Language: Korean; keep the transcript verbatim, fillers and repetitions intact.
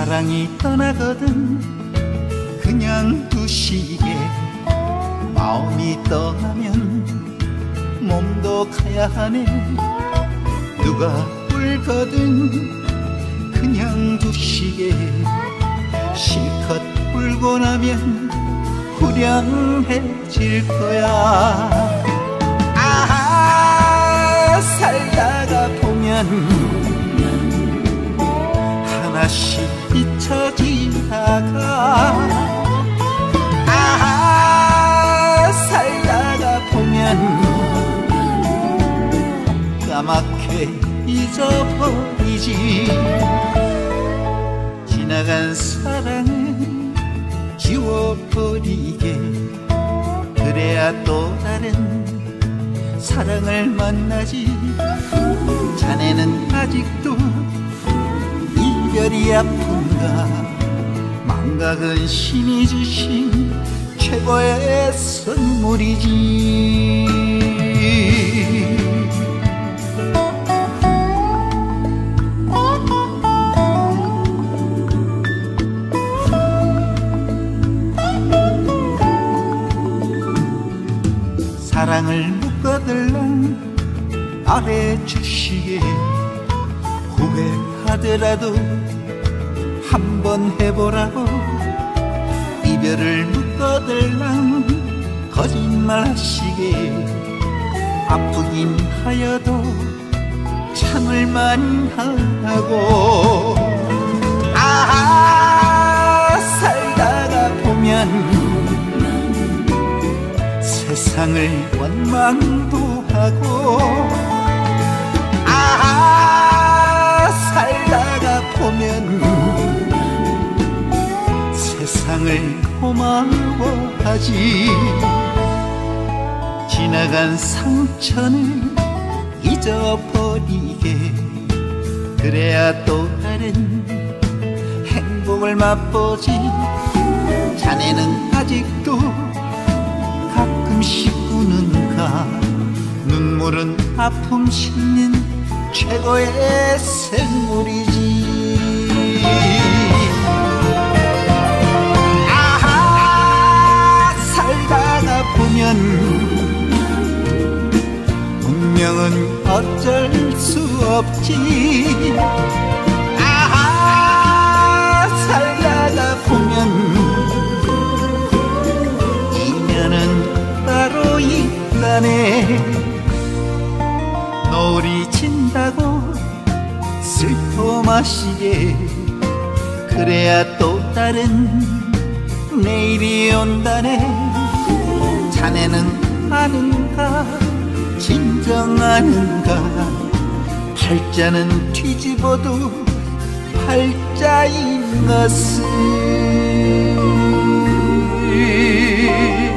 사랑이 떠나거든 그냥 두시게 마음이 떠나면 몸도 가야 하네 누가 울거든 그냥 두시게 실컷 울고 나면 후련해질 거야 아 살다가 보면 하나씩 잊혀지다가 아 살다가 보면 까맣게 잊어버리지 지나간 사랑은 지워버리게 그래야 또 다른 사랑을 만나지 자네는 아직도 이별이 아픈가 망각은 신이 주신 최고의 선물이지 사랑을 묶어들랑 말해주시게 후회하더라도 한번 해보라고 이별을 묶어들랑 거짓말하시게 아프긴 하여도 참을만 하고 아 살다가 보면 세상을 원망도 하고 아 살다가 보면 세상을 고마워하지 지나간 상처는 잊어버리게 그래야 또 다른 행복을 맛보지 자네는 아직도 가끔씩 우는가 눈물은 아픔 싣는 최고의 생물이지 아하 살다가 보면 운명은 어쩔 수 없지 아하 살다가 보면 따로 있다네 노을이 진다고 슬퍼 마시게 그래야 또 다른 내일이 온다네 자네는 아는가 진정 아는가 팔자는 뒤집어도 팔자인 것을